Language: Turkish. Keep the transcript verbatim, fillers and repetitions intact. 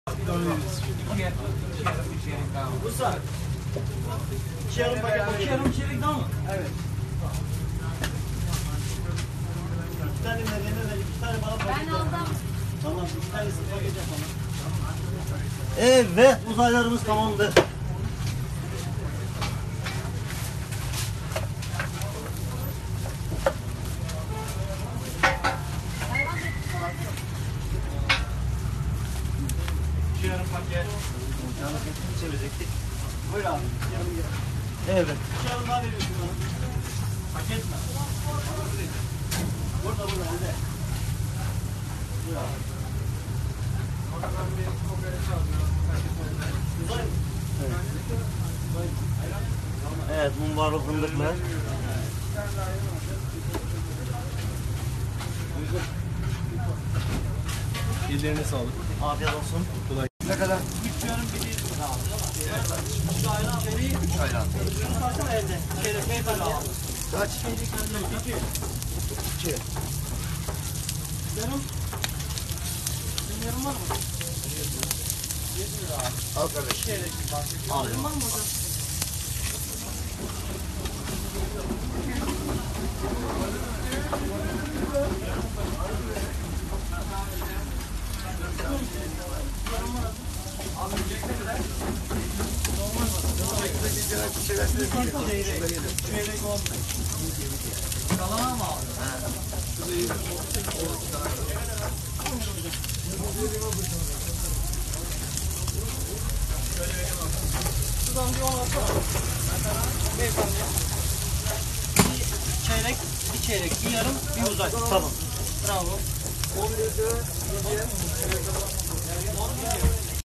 Bursa. İki yarım paket. İki yarım çeyrek daha mı? Evet. İki tane Meryem'e ver, iki tane bana paket. Ben aldım. Tamam, iki tanesi paket yapalım. Evet, uzaylarımız tamamdır. İki yarım paket. Canlı paketini çevirecektik. Buyur abi. Yarım gel. Evet. İki yarım daha veriyorsun bana. Paket mi? Burada burada elde. Buyur abi. Evet. Evet, mumbarlı fındıklar. Ellerine sağlık. Afiyet olsun. Kolay. Ne kadar? Üç yarım bir değil. Üç ayran veri. Üç ayran. Şunu baksana elde. Çeyrek ne kadar aldın? Kaç? İki. İki. Yarım. Senin yarım var mı? Yedi lira abi. Al kardeşim. Çeyrek. Al. Yarım var mı hocam? Çeyrek oldu. Kalana mı aldın? Şuradan bir on atsana. Beyefendi. Bir çeyrek, bir çeyrek, bir yarım, bir uzay. Tamam. Bravo. on